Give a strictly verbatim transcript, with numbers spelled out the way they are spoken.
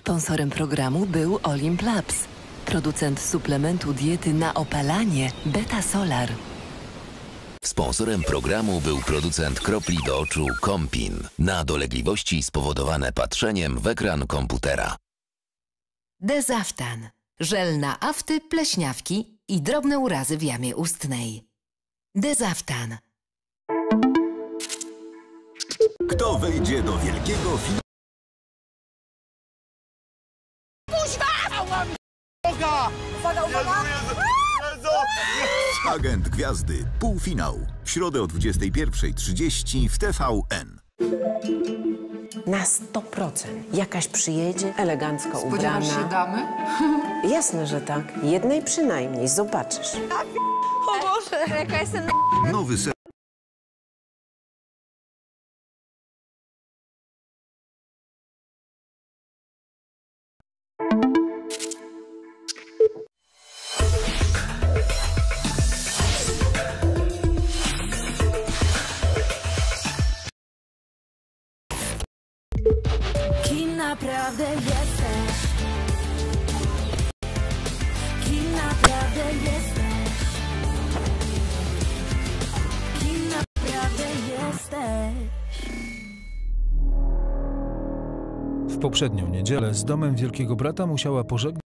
Sponsorem programu był Olimp Labs, producent suplementu diety na opalanie Beta Solar. Sponsorem programu był producent kropli do oczu Compin na dolegliwości spowodowane patrzeniem w ekran komputera. Dezaftan. Żel na afty, pleśniawki i drobne urazy w jamie ustnej. Dezaftan. Kto wejdzie do wielkiego finału? Agent Gwiazdy. Półfinał. W środę o dwudziestej pierwszej trzydzieści w T V N. Na sto procent. Jakaś przyjedzie, elegancko ubrana. Spodziewasz się damy? Jasne, że tak. Jednej przynajmniej. Zobaczysz. O Boże, jaka jestem... Nowy ser... Kim naprawdę jesteś? Kim naprawdę jesteś? Kim naprawdę jesteś? W poprzednią niedzielę z domem Wielkiego Brata musiała pożegnać